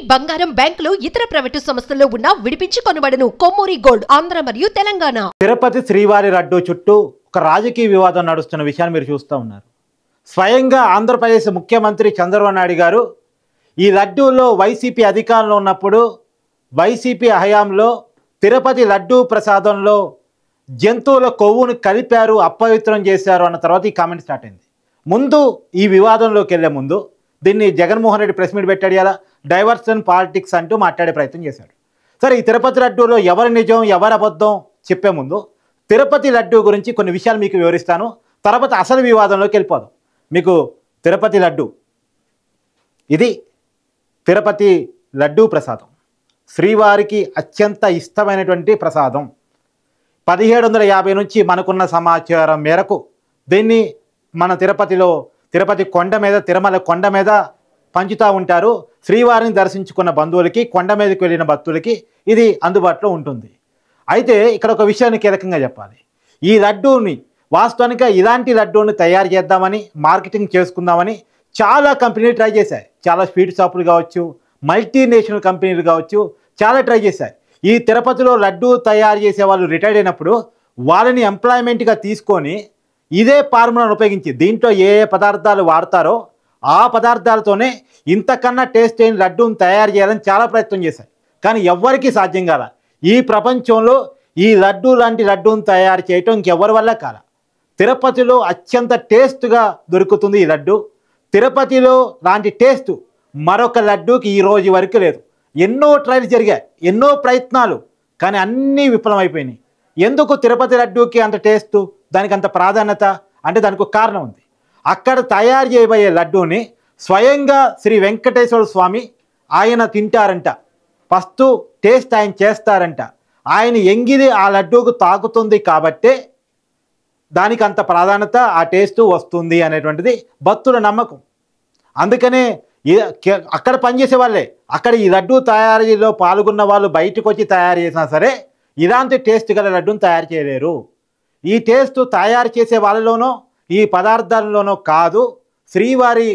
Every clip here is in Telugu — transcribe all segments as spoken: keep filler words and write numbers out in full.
బంగారం బ్యాంకులు ఇతర ప్రైవేటు సంస్థల్లో ఉన్న విడిపించి కొనబడను. కొమ్మూరి గోల్డ్ ఆంధ్ర మరియు తెలంగాణ. తిరుపతి శ్రీవారి లడ్డు చుట్టూ ఒక రాజకీయ వివాదం నడుస్తున్న విషయాన్ని మీరు చూస్తూ ఉన్నారు. స్వయంగా ఆంధ్రప్రదేశ్ ముఖ్యమంత్రి చంద్రబాబు నాయుడు గారు ఈ లడ్డూలో వైసీపీ అధికారంలో ఉన్నప్పుడు వైసీపీ హయాంలో తిరుపతి లడ్డూ ప్రసాదంలో జంతువుల కొవ్వును కలిపారు, అపవిత్రం చేశారు అన్న తర్వాత ఈ కామెంట్ స్టార్ట్ అయింది. ముందు ఈ వివాదంలోకి వెళ్ళే ముందు దీన్ని జగన్మోహన్ రెడ్డి ప్రెస్ మీట్ పెట్టాడు, ఎలా డైవర్షన్ పాలిటిక్స్ అంటూ మాట్లాడే ప్రయత్నం చేశాడు. సరే, ఈ తిరుపతి లడ్డూలో ఎవరి నిజం ఎవరి అబద్ధం చెప్పే ముందు తిరుపతి లడ్డూ గురించి కొన్ని విషయాలు మీకు వివరిస్తాను. తర్వాత అసలు వివాదంలోకి వెళ్ళిపోదాం. మీకు తిరుపతి లడ్డు, ఇది తిరుపతి లడ్డూ ప్రసాదం, శ్రీవారికి అత్యంత ఇష్టమైనటువంటి ప్రసాదం. పదిహేడు వందల యాభై నుంచి మనకున్న సమాచారం మేరకు దీన్ని మన తిరుపతిలో తిరుపతి కొండ మీద తిరుమల కొండ మీద పంచుతూ ఉంటారు. శ్రీవారిని దర్శించుకున్న బంధువులకి, కొండ మీదకి వెళ్ళిన భక్తులకి ఇది అందుబాటులో ఉంటుంది. అయితే ఇక్కడ ఒక విషయాన్ని కీలకంగా చెప్పాలి. ఈ లడ్డూని వాస్తవానికి ఇలాంటి లడ్డూని తయారు చేద్దామని, మార్కెటింగ్ చేసుకుందామని చాలా కంపెనీలు ట్రై చేశాయి. చాలా స్వీట్ షాపులు కావచ్చు, మల్టీనేషనల్ కంపెనీలు కావచ్చు, చాలా ట్రై చేశాయి. ఈ తిరుపతిలో లడ్డూ తయారు చేసే వాళ్ళు రిటైర్డ్ అయినప్పుడు వాళ్ళని ఎంప్లాయ్మెంట్గా తీసుకొని ఇదే ఫార్ములాను ఉపయోగించి దీంట్లో ఏ ఏ పదార్థాలు వాడతారో ఆ పదార్థాలతోనే ఇంతకన్నా టేస్ట్ అయిన లడ్డూని తయారు చేయాలని చాలా ప్రయత్నం చేశాయి. కానీ ఎవ్వరికీ సాధ్యం కాల. ఈ ప్రపంచంలో ఈ లడ్డూ లాంటి లడ్డూని తయారు చేయటం ఇంకెవరి వల్ల కాల. తిరుపతిలో అత్యంత టేస్ట్గా దొరుకుతుంది ఈ లడ్డు. తిరుపతిలో లాంటి టేస్ట్ మరొక లడ్డూకి ఈ రోజు వరకు లేదు. ఎన్నో ట్రయల్స్ జరిగాయి, ఎన్నో ప్రయత్నాలు, కానీ అన్నీ విఫలమైపోయినాయి. ఎందుకు తిరుపతి లడ్డూకి అంత టేస్ట్, దానికి అంత ప్రాధాన్యత అంటే దానికి ఒక కారణం ఉంది. అక్కడ తయారు చేయబోయే లడ్డూని స్వయంగా శ్రీ వెంకటేశ్వర స్వామి ఆయన తింటారంట. ఫస్ట్ టేస్ట్ ఆయన చేస్తారంట. ఆయన ఎంగిలి ఆ లడ్డూకు తాకుతుంది కాబట్టే దానికి అంత ప్రాధాన్యత, ఆ టేస్ట్ వస్తుంది అనేటువంటిది భక్తుల నమ్మకం. అందుకనే అక్కడ పనిచేసే వాళ్ళే, అక్కడ ఈ లడ్డూ తయారీలో పాల్గొన్న వాళ్ళు బయటకు వచ్చి తయారు చేసినా సరే ఇలాంటి టేస్ట్ గల లడ్డూని తయారు చేయలేరు. ఈ టేస్ట్ తయారు చేసే వాళ్ళలోనో ఈ పదార్థాలలోనో కాదు, శ్రీవారి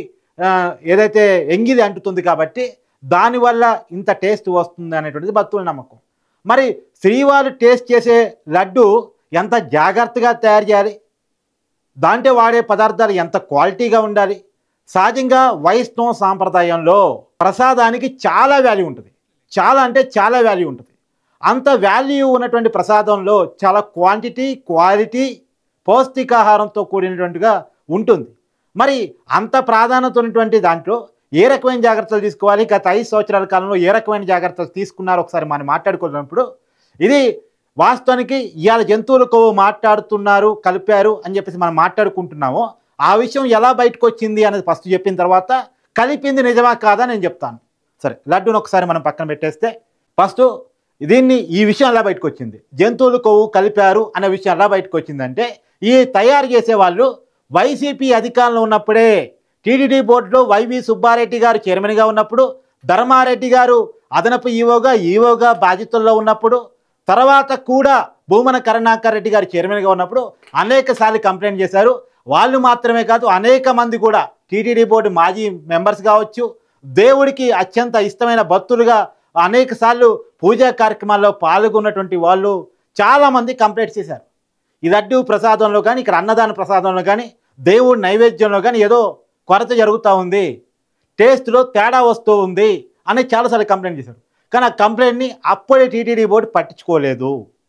ఏదైతే ఎంగిలి అంటుతుంది కాబట్టి దానివల్ల ఇంత టేస్ట్ వస్తుంది అనేటువంటిది భక్తుల నమ్మకం. మరి శ్రీవారు టేస్ట్ చేసే లడ్డు ఎంత జాగ్రత్తగా తయారు చేయాలి, దాంట్లో వాడే పదార్థాలు ఎంత క్వాలిటీగా ఉండాలి. సహజంగా వైష్ణవ సాంప్రదాయంలో ప్రసాదానికి చాలా వాల్యూ ఉంటుంది, చాలా అంటే చాలా వాల్యూ ఉంటుంది. అంత వాల్యూ ఉన్నటువంటి ప్రసాదంలో చాలా క్వాంటిటీ, క్వాలిటీ, పౌష్టికాహారంతో కూడినటువంటిగా ఉంటుంది. మరి అంత ప్రాధాన్యత ఉన్నటువంటి దాంట్లో ఏ రకమైన జాగ్రత్తలు తీసుకోవాలి, గత ఐదు సంవత్సరాల కాలంలో ఏ రకమైన జాగ్రత్తలు తీసుకున్నారో ఒకసారి మనం మాట్లాడుకున్నప్పుడు ఇది వాస్తవానికి ఇవాళ జంతువుల కొవ్వు మాట్లాడుతున్నారు, కలిపారు అని చెప్పేసి మనం మాట్లాడుకుంటున్నాము. ఆ విషయం ఎలా బయటకు వచ్చింది అనేది ఫస్ట్ చెప్పిన తర్వాత కలిపింది నిజమా కాదా నేను చెప్తాను. సరే, లడ్డూని ఒకసారి మనం పక్కన పెట్టేస్తే ఫస్ట్ దీన్ని ఈ విషయం ఎలా బయటకు వచ్చింది, జంతువుల కొవ్వు కలిపారు అనే విషయం ఎలా బయటకు వచ్చిందంటే ఈ తయారు చేసే వాళ్ళు వైసీపీ అధికారంలో ఉన్నప్పుడే టీటీడీ బోర్డులో వైవి సుబ్బారెడ్డి గారు చైర్మన్గా ఉన్నప్పుడు, ధర్మారెడ్డి గారు అదనపు ఈవోగా ఈవోగా బాధ్యతల్లో ఉన్నప్పుడు, తర్వాత కూడా భూమన కరుణాకర్ రెడ్డి గారు చైర్మన్గా ఉన్నప్పుడు అనేక సార్లు కంప్లైంట్ చేశారు. వాళ్ళు మాత్రమే కాదు, అనేక మంది కూడా టీటీడీ బోర్డు మాజీ మెంబర్స్ కావచ్చు, దేవుడికి అత్యంత ఇష్టమైన భక్తులుగా అనేక సార్లు పూజా కార్యక్రమాల్లో పాల్గొన్నటువంటి వాళ్ళు చాలామంది కంప్లైంట్ చేశారు. ఈ లడ్డూ ప్రసాదంలో కానీ, ఇక్కడ అన్నదాన ప్రసాదంలో కానీ, దేవుడి నైవేద్యంలో కానీ ఏదో కొరత జరుగుతూ ఉంది, టేస్ట్లో తేడా వస్తూ ఉంది అని చాలాసార్లు కంప్లైంట్ చేశారు. కానీ ఆ కంప్లైంట్ని అప్పుడే టీటీడీ బోర్డు పట్టించుకోలేదు.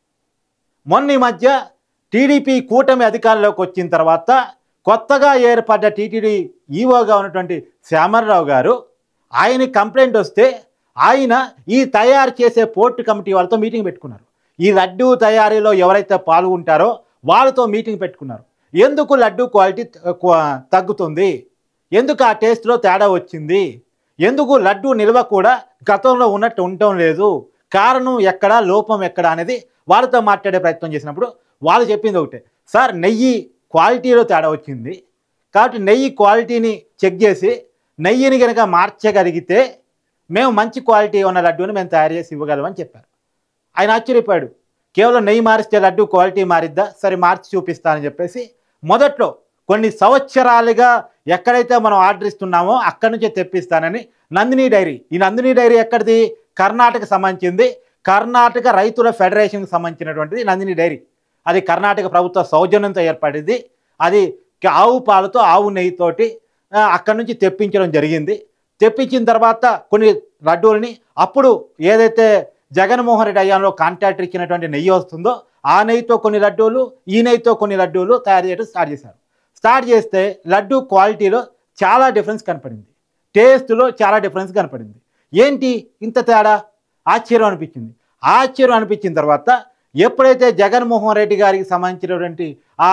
మొన్న ఈ మధ్య టీడీపీ కూటమి అధికారంలోకి వచ్చిన తర్వాత కొత్తగా ఏర్పడ్డ టీటీడీ ఈవోగా ఉన్నటువంటి శ్యామరావు గారు ఆయన కంప్లైంట్ వస్తే ఆయన ఈ తయారు చేసే పోర్టు కమిటీ వాళ్ళతో మీటింగ్ పెట్టుకున్నారు. ఈ లడ్డూ తయారీలో ఎవరైతే పాల్గొంటారో వాళ్ళతో మీటింగ్ పెట్టుకున్నారు. ఎందుకు లడ్డూ క్వాలిటీ తగ్గుతుంది, ఎందుకు ఆ టేస్ట్లో తేడా వచ్చింది, ఎందుకు లడ్డూ నిల్వ కూడా గతంలో ఉన్నట్టు ఉండటం లేదు, కారణం ఎక్కడ, లోపం ఎక్కడ అనేది వాళ్ళతో మాట్లాడే ప్రయత్నం చేసినప్పుడు వాళ్ళు చెప్పింది ఒకటే, సార్ నెయ్యి క్వాలిటీలో తేడా వచ్చింది కాబట్టి నెయ్యి క్వాలిటీని చెక్ చేసి నెయ్యిని కనుక మార్చగలిగితే మేము మంచి క్వాలిటీ ఉన్న లడ్డూని మేము తయారు చేసి ఇవ్వగలమని చెప్పారు. ఆయన ఆశ్చర్యపోయాడు. కేవలం నెయ్యి మారిస్తే లడ్డూ క్వాలిటీ మారిద్దా, సరే మార్చి చూపిస్తానని చెప్పేసి మొదట్లో కొన్ని సంవత్సరాలుగా ఎక్కడైతే మనం ఆర్డర్ ఇస్తున్నామో అక్కడి నుంచే తెప్పిస్తానని నందిని డైరీ. ఈ నందిని డైరీ ఎక్కడిది? కర్ణాటక సంబంధించింది. కర్ణాటక రైతుల ఫెడరేషన్కి సంబంధించినటువంటిది నందిని డైరీ. అది కర్ణాటక ప్రభుత్వ సౌజన్యంతో ఏర్పడింది. అది ఆవు పాలతో ఆవు నెయ్యితోటి అక్కడి నుంచి తెప్పించడం జరిగింది. తెప్పించిన తర్వాత కొన్ని లడ్డూలని అప్పుడు ఏదైతే జగన్మోహన్ రెడ్డి హయాంలో కాంట్రాక్టర్ ఇచ్చినటువంటి నెయ్యి వస్తుందో ఆ నెయ్యితో కొన్ని లడ్డూలు, ఈ నెయ్యితో కొన్ని లడ్డూలు తయారు చేయడం స్టార్ట్ చేశారు. స్టార్ట్ చేస్తే లడ్డూ క్వాలిటీలో చాలా డిఫరెన్స్ కనపడింది, టేస్ట్లో చాలా డిఫరెన్స్ కనపడింది. ఏంటి ఇంత తేడా? ఆశ్చర్యం అనిపించింది. ఆశ్చర్యం అనిపించిన తర్వాత ఎప్పుడైతే జగన్మోహన్ రెడ్డి గారికి సంబంధించినటువంటి ఆ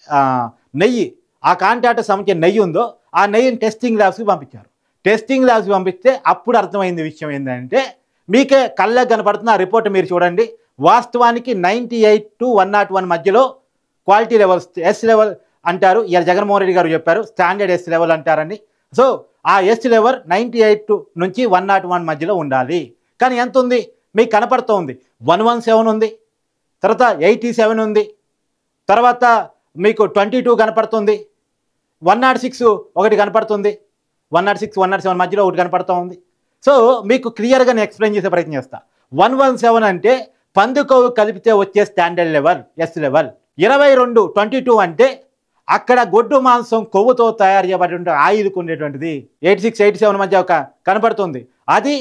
నెయ్యి, ఆ కాంట్రాక్టర్ సంబంధించిన నెయ్యి ఉందో ఆ నెయ్యిని టెస్టింగ్ ల్యాబ్స్కి పంపించారు. టెస్టింగ్ ల్యాబ్స్కి పంపిస్తే అప్పుడు అర్థమైంది విషయం ఏంటంటే, మీకే కళ్ళకు కనపడుతున్న ఆ రిపోర్ట్ మీరు చూడండి. వాస్తవానికి ninety eight to one nought one మధ్యలో క్వాలిటీ లెవెల్స్, ఎస్ లెవెల్ అంటారు. ఇలా జగన్మోహన్ రెడ్డి గారు చెప్పారు స్టాండర్డ్ ఎస్ లెవెల్ అంటారని. సో ఆ ఎస్ లెవెల్ నైంటీ ఎయిట్ నుంచి వన్ నాట్ వన్ మధ్యలో ఉండాలి. కానీ ఎంత ఉంది? మీకు కనపడుతూ ఉంది వన్ వన్ సెవెన్ ఉంది, తర్వాత ఎయిటీ సెవెన్ ఉంది, తర్వాత మీకు ట్వంటీ టూ కనపడుతుంది, వన్ నాట్ సిక్స్ ఒకటి కనపడుతుంది, one nought six one nought seven మధ్యలో ఒకటి కనపడుతూ ఉంది. సో మీకు క్లియర్గా నేను ఎక్స్ప్లెయిన్ చేసే ప్రయత్నం చేస్తా. వన్ వన్ సెవెన్ అంటే పందుకోవు కలిపితే వచ్చే స్టాండర్డ్ లెవెల్, ఎస్ లెవెల్. ఇరవై రెండు ట్వంటీ టూ అంటే అక్కడ గొడ్డు మాంసం కొవ్వుతో తయారు చేయబడి ఆయిల్కు ఉండేటువంటిది. ఎయిటీ సిక్స్ ఎయిటీ సెవెన్ మధ్య ఒక కనపడుతుంది. అది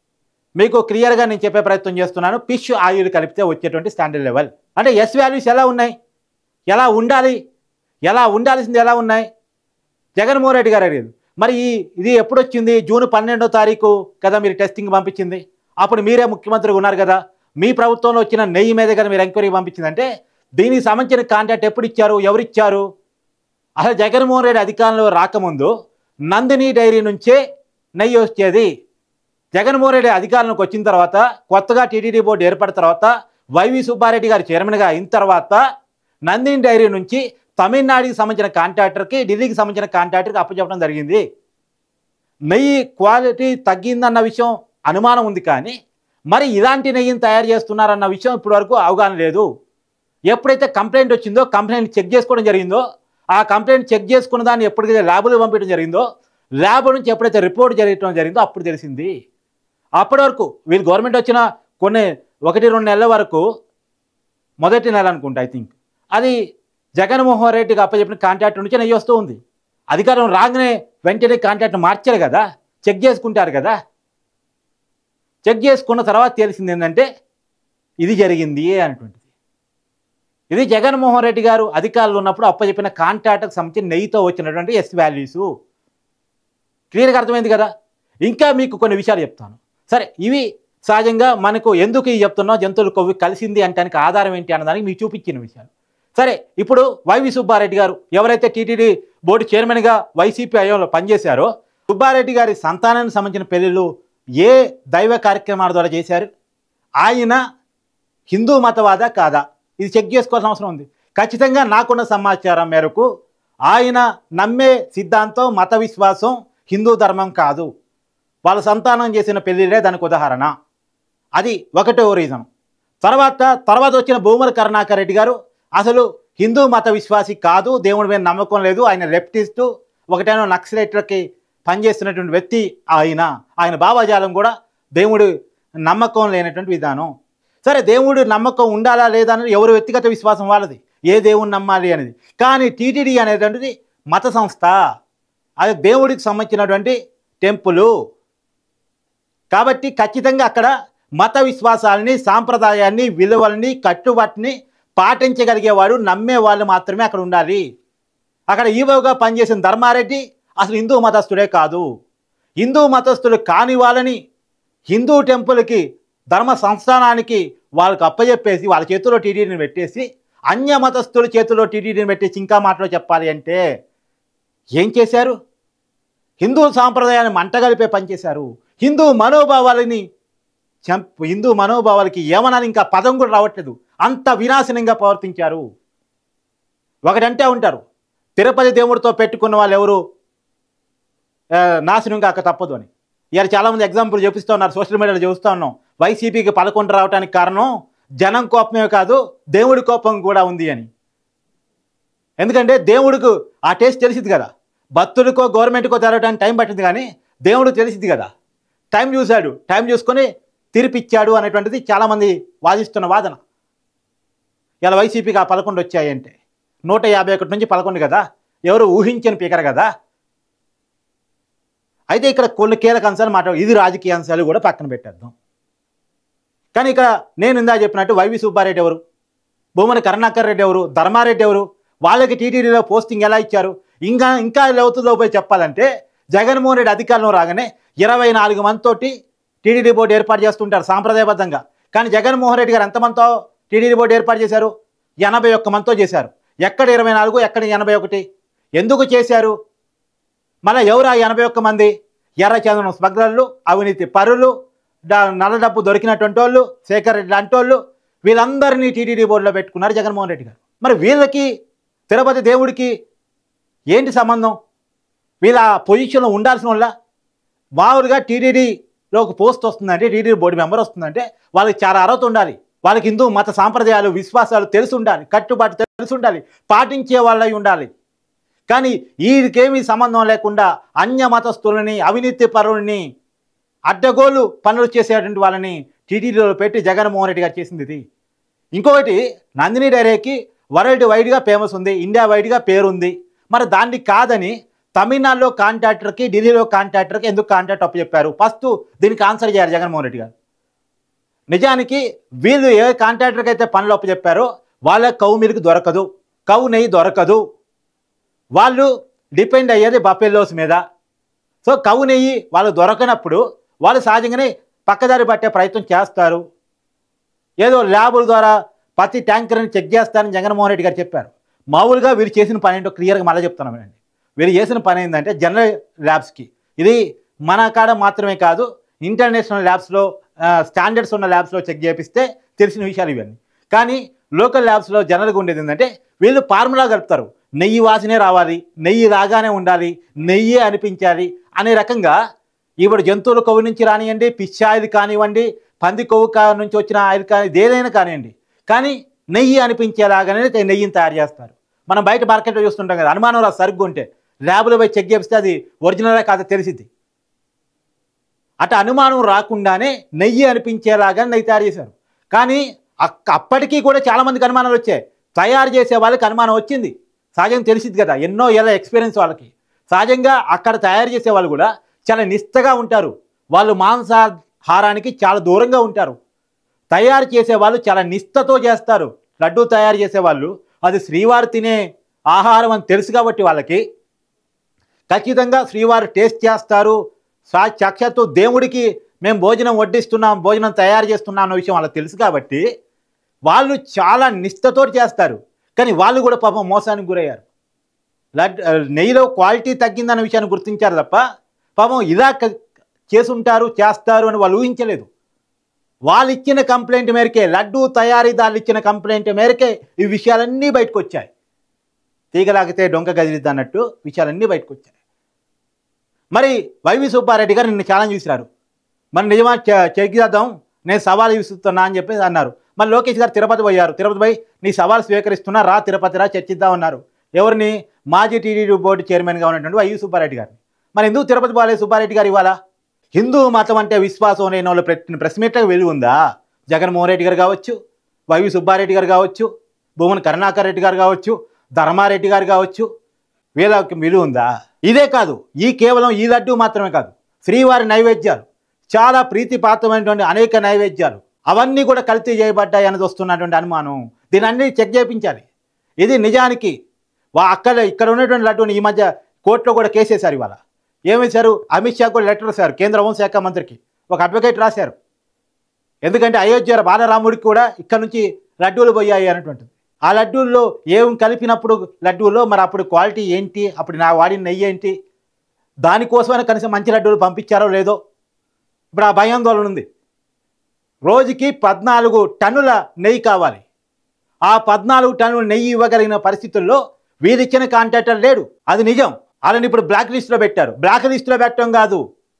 మీకు క్లియర్గా నేను చెప్పే ప్రయత్నం చేస్తున్నాను. ఫిష్ ఆయిల్ కలిపితే వచ్చేటువంటి స్టాండర్డ్ లెవెల్. అంటే ఎస్ వాల్యూస్ ఎలా ఉన్నాయి, ఎలా ఉండాలి, ఎలా ఉండాల్సింది ఎలా ఉన్నాయి? జగన్మోహన్ రెడ్డి గారు అడిగారు. మరి ఈ ఇది ఎప్పుడు వచ్చింది? జూన్ పన్నెండో తారీఖు కదా మీరు టెస్టింగ్ పంపించింది. అప్పుడు మీరే ముఖ్యమంత్రిగా ఉన్నారు కదా. మీ ప్రభుత్వంలో వచ్చిన నెయ్యి మీద కదా మీరు ఎంక్వైరీ పంపించిందంటే దీనికి సంబంధించిన కాంట్రాక్ట్ ఎప్పుడు ఇచ్చారు, ఎవరిచ్చారు? అసలు జగన్మోహన్ రెడ్డి అధికారంలో రాకముందు నందిని డైరీ నుంచే నెయ్యి వచ్చేది. జగన్మోహన్ రెడ్డి అధికారంలోకి వచ్చిన తర్వాత, కొత్తగా టీటీడీ బోర్డు ఏర్పడిన తర్వాత, వైవి సుబ్బారెడ్డి గారు చైర్మన్గా అయిన తర్వాత నందిని డైరీ నుంచి తమిళనాడుకి సంబంధించిన కాంట్రాక్టర్కి, ఢిల్లీకి సంబంధించిన కాంట్రాక్టర్కి అప్పచెప్పడం జరిగింది. నెయ్యి క్వాలిటీ తగ్గిందన్న విషయం అనుమానం ఉంది, కానీ మరి ఇలాంటి నెయ్యిని తయారు చేస్తున్నారన్న విషయం ఇప్పటి వరకు అవగాహన లేదు. ఎప్పుడైతే కంప్లైంట్ వచ్చిందో, కంప్లైంట్ చెక్ చేసుకోవడం జరిగిందో, ఆ కంప్లైంట్ చెక్ చేసుకున్న దాన్ని ఎప్పటికైతే ల్యాబులు పంపించడం జరిగిందో, ల్యాబ్ నుంచి ఎప్పుడైతే రిపోర్ట్ జరగడం జరిగిందో అప్పుడు తెలిసింది. అప్పటి వరకు వీళ్ళు గవర్నమెంట్ వచ్చిన కొన్ని ఒకటి రెండు నెలల వరకు, మొదటి నెల అనుకుంటా ఐ థింక్, అది జగన్మోహన్ రెడ్డికి అప్పచెప్పిన కాంట్రాక్ట్ నుంచి నెయ్యి వస్తూ ఉంది. అధికారం రాగానే వెంటనే కాంట్రాక్ట్ మార్చారు కదా, చెక్ చేసుకుంటారు కదా. చెక్ చేసుకున్న తర్వాత తెలిసింది ఏంటంటే ఇది జరిగింది అనేటువంటిది. ఇది జగన్మోహన్ రెడ్డి గారు అధికారులు ఉన్నప్పుడు అప్పచెప్పిన కాంట్రాక్ట్కి సంబంధించి నెయ్యితో వచ్చినటువంటి ఎస్ వాల్యూసు. క్లియర్గా అర్థమైంది కదా. ఇంకా మీకు కొన్ని విషయాలు చెప్తాను. సరే, ఇవి సహజంగా మనకు ఎందుకు ఇవి చెప్తున్నాం, జంతువుల కొవ్వు కలిసింది అంటానికి ఆధారం ఏంటి అన్నదానికి మీకు చూపించిన విషయాలు. సరే, ఇప్పుడు వైవి సుబ్బారెడ్డి గారు ఎవరైతే టీటీడీ బోర్డు చైర్మన్గా వైసీపీ హయాంలో పనిచేశారో, సుబ్బారెడ్డి గారి సంతానానికి సంబంధించిన పెళ్ళిళ్ళు ఏ దైవ కార్యక్రమాల ద్వారా చేశారు? ఆయన హిందూ మతవాద కాదా? ఇది చెక్ చేసుకోవాల్సిన అవసరం ఉంది. ఖచ్చితంగా నాకున్న సమాచారం మేరకు ఆయన నమ్మే సిద్ధాంతం, మత విశ్వాసం హిందూ ధర్మం కాదు. వాళ్ళ సంతానం చేసిన పెళ్ళిళ్ళే దానికి ఉదాహరణ. అది ఒకటో రీజన్. తర్వాత తర్వాత వచ్చిన భూమల కరుణాకర్ రెడ్డి గారు అసలు హిందూ మత విశ్వాసి కాదు, దేవుడి మీద నమ్మకం లేదు, ఆయన లెఫ్టిస్టు, ఒకటేనో నక్సలైట్లకి పనిచేస్తున్నటువంటి వ్యక్తి ఆయన. ఆయన భావజాలం కూడా దేవుడు నమ్మకం లేనటువంటి విధానం. సరే, దేవుడు నమ్మకం ఉండాలా లేదా అనేది ఎవరు వ్యక్తిగత విశ్వాసం వాళ్ళది, ఏ దేవుడిని నమ్మాలి అనేది. కానీ టీటీడీ అనేటువంటిది మత సంస్థ, అది దేవుడికి సంబంధించినటువంటి టెంపులు. కాబట్టి ఖచ్చితంగా అక్కడ మత విశ్వాసాలని, సాంప్రదాయాన్ని, విలువల్ని, కట్టుబాటుని పాటించగలిగేవాడు, నమ్మే వాళ్ళు మాత్రమే అక్కడ ఉండాలి. అక్కడ ఈవోగా పనిచేసిన ధర్మారెడ్డి అసలు హిందూ మతస్థుడే కాదు. హిందూ మతస్థులు కాని వాళ్ళని హిందూ టెంపుల్కి, ధర్మ సంస్థానానికి వాళ్ళకు అప్పచెప్పేసి వాళ్ళ చేతుల్లో టీటీడీని పెట్టేసి, అన్య మతస్థుల చేతుల్లో టీటీడీని పెట్టేసి ఇంకా మాటలో చెప్పాలి అంటే ఏం చేశారు? హిందూ సాంప్రదాయాన్ని మంటగలిపే పనిచేశారు. హిందూ మనోభావాలని చంప హిందూ మనోభావాలకి ఏమనాలి ఇంకా పదం కూడా రావట్లేదు, అంత వినాశనంగా ప్రవర్తించారు. ఒకటంటే ఉంటారు, తిరుపతి దేవుడితో పెట్టుకున్న వాళ్ళు ఎవరు నాశనం కాక తప్పదు అని. ఇవాళ చాలామంది ఎగ్జాంపుల్ చూపిస్తూ ఉన్నారు, సోషల్ మీడియాలో చూస్తూ ఉన్నాం. వైసీపీకి పదకొండు రావడానికి కారణం జనం కోపమే కాదు, దేవుడి కోపం కూడా ఉంది అని. ఎందుకంటే దేవుడికి ఆ టేస్ట్ తెలిసింది కదా. భక్తుడికో గవర్నమెంట్కో జరగడానికి టైం పట్టింది, కానీ దేవుడికి తెలిసింది కదా. టైం చూశాడు, టైం చూసుకొని తీర్పిచ్చాడు అనేటువంటిది చాలామంది వాదిస్తున్న వాదన. ఇలా వైసీపీకి ఆ పదకొండు వచ్చాయంటే నూట యాభై ఒకటి నుంచి పదకొండు కదా, ఎవరు ఊహించని పీకరు కదా. అయితే ఇక్కడ కొన్ని కీలక అంశాలు మాట్లాడు, ఇది రాజకీయ అంశాలు కూడా పక్కన పెట్టేద్దాం. కానీ ఇక్కడ నేను ఇందా చెప్పినట్టు వైవి సుబ్బారెడ్డి ఎవరు, భూమన కరుణాకర్ రెడ్డి ఎవరు, ధర్మారెడ్డి ఎవరు, వాళ్ళకి టీటీడీలో పోస్టింగ్ ఎలా ఇచ్చారు? ఇంకా ఇంకా లోతులో పోయి చెప్పాలంటే జగన్మోహన్ రెడ్డి అధికారంలో రాగానే ఇరవై నాలుగు మందితోటి టీటీడీ బోర్డు ఏర్పాటు చేస్తుంటారు సాంప్రదాయబద్ధంగా. కానీ జగన్మోహన్ రెడ్డి గారు ఎంతమందితో టీటీడీ బోర్డు ఏర్పాటు చేశారు? ఎనభై ఒక్క మందితో చేశారు. ఎక్కడ ఇరవై నాలుగు, ఎక్కడ ఎనభై ఒకటి? ఎందుకు చేశారు? మళ్ళీ ఎవరు ఆ ఎనభై ఒక్క మంది? ఎర్రచందనం స్మగ్లర్లు, అవినీతి పరులు, నల్ల డబ్బు దొరికినటువంటి వాళ్ళు, శేఖర్ రెడ్డి లాంటి వాళ్ళు, వీళ్ళందరినీ టీటీడీ బోర్డులో పెట్టుకున్నారు జగన్మోహన్ రెడ్డి గారు. మరి వీళ్ళకి తిరుపతి దేవుడికి ఏంటి సంబంధం? వీళ్ళ పొజిషన్లో ఉండాల్సిన వల్ల మామూలుగా టీటీడీలో ఒక పోస్ట్ వస్తుందంటే, టీటీడీ బోర్డు మెంబర్ వస్తుందంటే వాళ్ళకి చాలా అర్హత ఉండాలి. వాళ్ళకి హిందూ మత సాంప్రదాయాలు, విశ్వాసాలు తెలిసి ఉండాలి, కట్టుబాటు తెలిసి ఉండాలి, పాటించే వాళ్ళై ఉండాలి. కానీ వీరికేమీ సంబంధం లేకుండా అన్య మతస్థులని, అవినీతి పరులని, అడ్డగోలు పనులు చేసేటువంటి వాళ్ళని టీటీడీలో పెట్టి జగన్మోహన్ రెడ్డి గారు చేసింది ఇది. ఇంకొకటి, నందిని డైరీకి వరల్డ్ వైడ్గా ఫేమస్ ఉంది, ఇండియా వైడ్గా పేరుంది. మరి దాన్ని కాదని తమిళనాడులో కాంట్రాక్టర్కి, ఢిల్లీలో కాంట్రాక్టర్కి ఎందుకు కాంట్రాక్ట్ అప్పు చెప్పారు? ఫస్ట్ దీనికి ఆన్సర్ చేయాలి జగన్మోహన్ రెడ్డి గారు. నిజానికి వీళ్ళు ఏ కాంట్రాక్టర్కి అయితే పనులు అప్పు చెప్పారో వాళ్ళ కౌ మిల్క్ దొరకదు, కౌ నెయ్యి దొరకదు. వాళ్ళు డిపెండ్ అయ్యేది బఫెల్లోస్ మీద. సో కౌ నెయ్యి వాళ్ళు దొరకనప్పుడు వాళ్ళు సహజంగానే పక్కదారి పట్టే ప్రయత్నం చేస్తారు. ఏదో ల్యాబుల ద్వారా ప్రతి ట్యాంకర్ని చెక్ చేస్తారని జగన్మోహన్ రెడ్డి గారు చెప్పారు. మామూలుగా వీరు చేసిన పని ఏంటో క్లియర్గా మళ్ళీ చెప్తున్నామండి. వీరు చేసిన పని ఏంటంటే జనరల్ ల్యాబ్స్కి, ఇది మన కాడ మాత్రమే కాదు, ఇంటర్నేషనల్ ల్యాబ్స్లో స్టాండర్డ్స్ ఉన్న ల్యాబ్స్లో చెక్ చేపిస్తే తెలిసిన విషయాలు ఇవన్నీ. కానీ లోకల్ ల్యాబ్స్లో జనరల్గా ఉండేది ఏంటంటే వీళ్ళు ఫార్ములా కలుపుతారు. నెయ్యి వాసనే రావాలి, నెయ్యి రాగానే ఉండాలి, నెయ్యి అనిపించాలి అనే రకంగా. ఇప్పుడు జంతువుల కొవ్వు నుంచి రానివ్వండి, పిచ్చి ఆయిల్ కానివ్వండి, పంది కొవ్వు కా నుంచి వచ్చిన ఆయిల్ కానీ ఏదైనా కానివ్వండి, కానీ నెయ్యి అనిపించేలాగానే నెయ్యిని తయారు చేస్తారు. మనం బయట మార్కెట్లో చూస్తుంటాం కదా, అనుమానం రా సరుగ్గా ఉంటే ల్యాబ్లో పోయి చెక్ చేపిస్తే అది ఒరిజినలే కాదో తెలిసిద్ది. అట్లా అనుమానం రాకుండానే నెయ్యి అనిపించేలాగా నెయ్యి తయారు చేశారు. కానీ అప్పటికీ కూడా చాలామందికి అనుమానాలు వచ్చాయి. తయారు చేసే వాళ్ళకి అనుమానం వచ్చింది, సహజంగా తెలిసిద్ది కదా, ఎన్నో ఏళ్ళ ఎక్స్పీరియన్స్ వాళ్ళకి. సహజంగా అక్కడ తయారు చేసే వాళ్ళు కూడా చాలా నిష్టగా ఉంటారు, వాళ్ళు మాంసాహారానికి చాలా దూరంగా ఉంటారు. తయారు చేసే వాళ్ళు చాలా నిష్టతో చేస్తారు. లడ్డూ తయారు చేసేవాళ్ళు అది శ్రీవారు తినే ఆహారం అని తెలుసు కాబట్టి వాళ్ళకి ఖచ్చితంగా శ్రీవారు టేస్ట్ చేస్తారు. సాక్షాత్తు దేవుడికి మేము భోజనం వడ్డిస్తున్నాం, భోజనం తయారు చేస్తున్నాం అన్న విషయం వాళ్ళకి తెలుసు కాబట్టి వాళ్ళు చాలా నిష్టతో చేస్తారు. కానీ వాళ్ళు కూడా పాపం మోసానికి గురయ్యారు. లడ్ నెయ్యిలో క్వాలిటీ తగ్గిందన్న విషయాన్ని గుర్తించారు తప్ప పాపం ఇలా చేసుంటారు, చేస్తారు అని వాళ్ళు ఊహించలేదు. వాళ్ళు ఇచ్చిన కంప్లైంట్ మేరకే, లడ్డూ తయారీదారులు ఇచ్చిన కంప్లైంట్ మేరకే ఈ విషయాలన్నీ బయటకు వచ్చాయి. తీగలాగితే డొంక గదిలిద్ది అన్నట్టు విషయాలన్నీ బయటకు వచ్చాయి. మరి వైవి సుబ్బారెడ్డి గారు నిన్న ఛాలెంజ్ విసిరారు. మరి నిజమా చెక్ చేద్దాం, నేను సవాల్ విసురుతున్నా అని చెప్పేసి అన్నారు. మరి లోకేష్ గారు తిరుపతి పోయారు. తిరుపతి పోయి నీ సవాల్ స్వీకరిస్తున్నా, రా తిరుపతి రా, చర్చిద్దాం అన్నారు. ఎవరిని? మాజీ టీటీడీ బోర్డు చైర్మన్గా ఉన్నటువంటి వైవి సుబ్బారెడ్డి గారిని. మరి ఎందుకు తిరుపతి పోలేదు సుబ్బారెడ్డి గారు ఇవాళ? హిందూ మతం అంటే విశ్వాసం లేని వాళ్ళు పెట్టిన ప్రెస్ మీట్లకు వెలుగు ఉందా? జగన్మోహన్ రెడ్డి గారు కావచ్చు, వైవి సుబ్బారెడ్డి గారు కావచ్చు, భూమన కరుణాకర్ రెడ్డి గారు కావచ్చు, ధర్మారెడ్డి గారు కావచ్చు, వీళ్ళకి విలువ ఉందా? ఇదే కాదు, ఈ కేవలం ఈ లడ్డు మాత్రమే కాదు, శ్రీవారి నైవేద్యాలు, చాలా ప్రీతిపాత్రమైనటువంటి అనేక నైవేద్యాలు, అవన్నీ కూడా కల్తీ చేయబడ్డాయి అనేది వస్తున్నటువంటి అనుమానం. దీని అన్ని చెక్ చేయించాలి. ఇది నిజానికి వా అక్కడ ఇక్కడ ఉన్నటువంటి లడ్డూని ఈ మధ్య కోర్టులో కూడా కేసేశారు. ఇవాళ ఏమేశారు? అమిత్ షా కూడా లెటర్ రాశారు, కేంద్ర హోంశాఖ మంత్రికి ఒక అడ్వకేట్ రాశారు. ఎందుకంటే అయోధ్య బాలరాముడికి కూడా ఇక్కడ నుంచి లడ్డూలు పోయాయి అనేటువంటిది. ఆ లడ్డూల్లో ఏం కలిపినప్పుడు లడ్డూలో మరి అప్పుడు క్వాలిటీ ఏంటి, అప్పుడు నా వాడిన నెయ్యి ఏంటి, దానికోసమైనా కనీసం మంచి లడ్డూలు పంపించారో లేదో ఇప్పుడు ఆ భయాందోళన ఉంది. రోజుకి పద్నాలుగు టన్నుల నెయ్యి కావాలి. ఆ పద్నాలుగు టన్నుల నెయ్యి ఇవ్వగలిగిన పరిస్థితుల్లో వీరిచ్చిన కాంట్రాక్టర్ లేడు, అది నిజం. వాళ్ళని ఇప్పుడు బ్లాక్ లిస్ట్లో పెట్టారు. బ్లాక్ లిస్ట్లో పెట్టడం కాదు,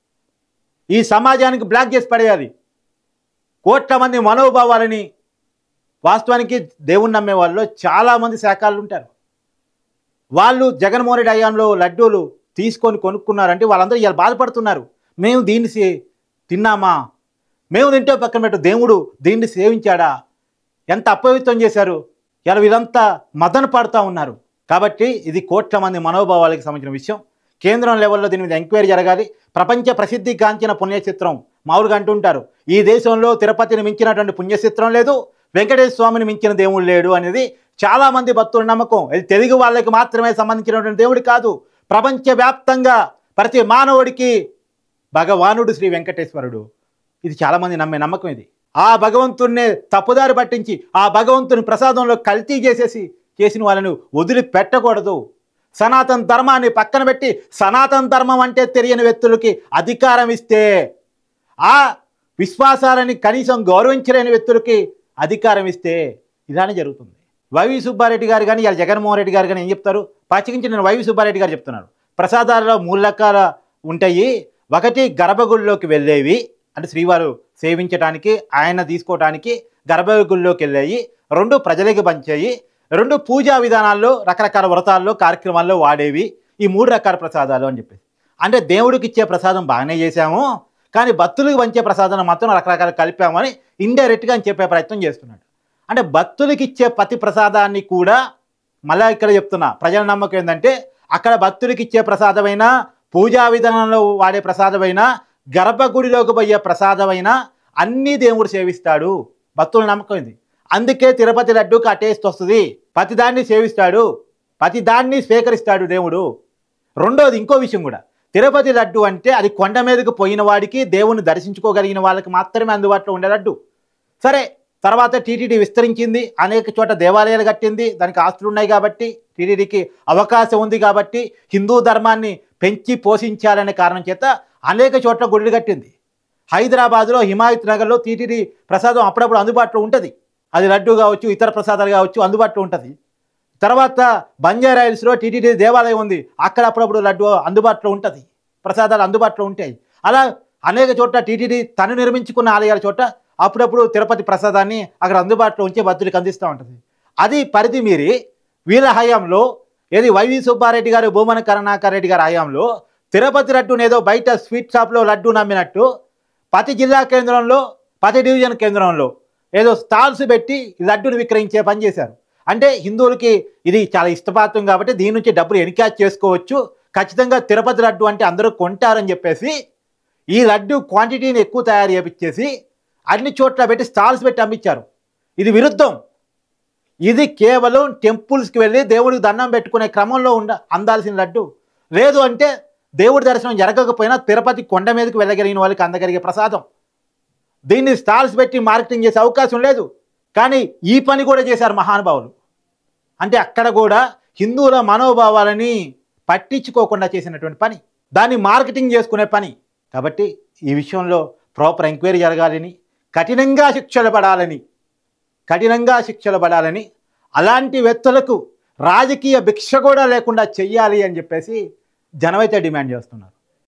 ఈ సమాజానికి బ్లాక్ చేసి పడేయాలి. కోట్ల మంది మనోభావాలని, వాస్తవానికి దేవుణ్ణి నమ్మే వాళ్ళు చాలామంది శాఖలు ఉంటారు. వాళ్ళు జగన్మోహన్ రెడ్డి హయాంలో లడ్డూలు తీసుకొని కొనుక్కున్నారంటే వాళ్ళందరూ ఇలా బాధపడుతున్నారు. మేము దీన్ని తిన్నామా? మేము తింటే పక్కన పెట్టు, దేవుడు దీన్ని సేవించాడా? ఎంత అపవిత్రం చేశారు? ఇలా వీళ్ళంతా మదన పడుతూ ఉన్నారు. కాబట్టి ఇది కోట్ల మంది మనోభావాలకు సంబంధించిన విషయం. కేంద్రం లెవెల్లో దీని మీద ఎంక్వైరీ జరగాలి. ప్రపంచ ప్రసిద్ధి గాంచిన పుణ్యచిత్రం మామూలుగా అంటుంటారు, ఈ దేశంలో తిరుపతిని మించినటువంటి పుణ్యచిత్రం లేదు, వెంకటేశ్వర స్వామిని మించిన దేవుడు లేడు అనేది చాలామంది భక్తుల నమ్మకం. ఇది తెలుగు వాళ్ళకి మాత్రమే సంబంధించినటువంటి దేవుడు కాదు, ప్రపంచవ్యాప్తంగా ప్రతి మానవుడికి భగవానుడు శ్రీ వెంకటేశ్వరుడు. ఇది చాలామంది నమ్మే నమ్మకం. ఇది ఆ భగవంతుడినే తప్పుదారి పట్టించి ఆ భగవంతుని ప్రసాదంలో కల్తీ చేసేసి చేసిన వాళ్ళను వదిలిపెట్టకూడదు. సనాతన ధర్మాన్ని పక్కన పెట్టి సనాతన ధర్మం అంటే తెలియని వ్యక్తులకి అధికారం ఇస్తే, ఆ విశ్వాసాలని కనీసం గౌరవించలేని వ్యక్తులకి అధికారం ఇస్తే ఇలానే జరుగుతుంది. వైవి సుబ్బారెడ్డి గారు కానీ ఇలా జగన్మోహన్ రెడ్డి గారు కానీ ఏం చెప్తారు? పచ్చికించి నేను వైవి సుబ్బారెడ్డి గారు చెప్తున్నారు, ప్రసాదాలలో మూడు రకాల ఉంటాయి. ఒకటి గర్భగుడిలోకి వెళ్ళేవి, అంటే శ్రీవారు సేవించడానికి ఆయన తీసుకోవడానికి గర్భగుడిలోకి వెళ్ళాయి. రెండు ప్రజలకు పంచాయి. రెండు పూజా విధానాల్లో రకరకాల వ్రతాల్లో కార్యక్రమాల్లో వాడేవి. ఈ మూడు రకాల ప్రసాదాలు అని చెప్పేసి, అంటే దేవుడికి ఇచ్చే ప్రసాదం బాగానే చేశాము, కానీ భక్తులకు పంచే ప్రసాదాన్ని మాత్రం రకరకాలు కలిపామని ఇండైరెక్ట్గా అని చెప్పే ప్రయత్నం చేస్తున్నాడు. అంటే భక్తులకి ఇచ్చే ప్రతి ప్రసాదాన్ని కూడా మళ్ళీ ఇక్కడ చెప్తున్నా, ప్రజల నమ్మకం ఏంటంటే అక్కడ భక్తులకి ఇచ్చే ప్రసాదమైనా, పూజా విధానంలో వాడే ప్రసాదమైనా, గర్భగుడిలోకి పోయే ప్రసాదమైనా అన్నీ దేవుడు సేవిస్తాడు. భక్తుల నమ్మకం ఇది. అందుకే తిరుపతి లడ్డూకి ఆ టేస్ట్ వస్తుంది. ప్రతిదాన్ని సేవిస్తాడు, ప్రతిదాన్ని స్వీకరిస్తాడు దేవుడు. రెండోది ఇంకో విషయం కూడా, తిరుపతి లడ్డు అంటే అది కొండ మీదకు పోయిన వాడికి, దేవుని దర్శించుకోగలిగిన వాళ్ళకి మాత్రమే అందుబాటులో ఉండే లడ్డు. సరే, తర్వాత టీటీడీ విస్తరించింది, అనేక చోట దేవాలయాలు కట్టింది, దానికి ఆస్తులు ఉన్నాయి కాబట్టి, టీటీడీకి అవకాశం ఉంది కాబట్టి, హిందూ ధర్మాన్ని పెంచి పోషించాలనే కారణం చేత అనేక చోట్ల గుడులు కట్టింది. హైదరాబాద్లో హిమాయత్ నగర్లో టీటీడీ ప్రసాదం అప్పుడప్పుడు అందుబాటులో ఉంటుంది. అది లడ్డు కావచ్చు, ఇతర ప్రసాదాలు కావచ్చు, అందుబాటులో ఉంటుంది. తర్వాత బంజారా హిల్స్లో టీటీడీ దేవాలయం ఉంది, అక్కడ అప్పుడప్పుడు లడ్డు అందుబాటులో ఉంటుంది, ప్రసాదాలు అందుబాటులో ఉంటాయి. అలా అనేక చోట్ల టీటీడీ తను నిర్మించుకున్న ఆలయాల చోట అప్పుడప్పుడు తిరుపతి ప్రసాదాన్ని అక్కడ అందుబాటులో ఉంచే భక్తులకు అందిస్తూ ఉంటుంది. అది పరిధి మీరి వీళ్ళ హయాంలో, ఏది వైవి సుబ్బారెడ్డి గారు, భూమన కరుణాకర్ రెడ్డి గారి హయాంలో తిరుపతి లడ్డూని ఏదో బయట స్వీట్ షాప్లో లడ్డు నమ్మినట్టు ప్రతి జిల్లా కేంద్రంలో, ప్రతి డివిజన్ కేంద్రంలో ఏదో స్టాల్స్ పెట్టి లడ్డును విక్రయించే పని చేశారు. అంటే హిందువులకి ఇది చాలా ఇష్టపాతం కాబట్టి దీని నుంచి డబ్బులు ఎన్కాచ్ చేసుకోవచ్చు, ఖచ్చితంగా తిరుపతి లడ్డు అంటే అందరూ కొంటారని చెప్పేసి ఈ లడ్డు క్వాంటిటీని ఎక్కువ తయారు చేపించేసి అన్ని చోట్ల పెట్టి స్టాల్స్ పెట్టి అమ్మించారు. ఇది విరుద్ధం. ఇది కేవలం టెంపుల్స్కి వెళ్ళి దేవుడికి దండం పెట్టుకునే క్రమంలో ఉండ అందాల్సిన లడ్డు. లేదు అంటే దేవుడి దర్శనం జరగకపోయినా తిరుపతి కొండ మీదకి వెళ్ళగలిగిన వాళ్ళకి అందగలిగే ప్రసాదం. దీన్ని స్టాల్స్ పెట్టి మార్కెటింగ్ చేసే అవకాశం లేదు. కానీ ఈ పని కూడా చేశారు మహానుభావులు. అంటే అక్కడ కూడా హిందువుల మనోభావాలని పట్టించుకోకుండా చేసినటువంటి పని, దాన్ని మార్కెటింగ్ చేసుకునే పని. కాబట్టి ఈ విషయంలో ప్రాపర్ ఎంక్వైరీ జరగాలని, కఠినంగా శిక్షలు పడాలని కఠినంగా శిక్షలు పడాలని అలాంటి వ్యక్తులకు రాజకీయ భిక్ష కూడా లేకుండా చెయ్యాలి అని చెప్పేసి జనమైతే డిమాండ్ చేస్తున్నారు.